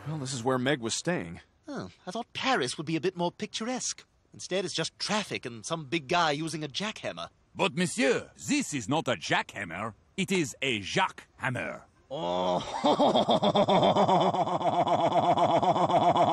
Well, this is where Meg was staying. Oh, I thought Paris would be a bit more picturesque. Instead, it's just traffic and some big guy using a jackhammer. But, monsieur, this is not a jackhammer. It is a Jacqueshammer. Oh.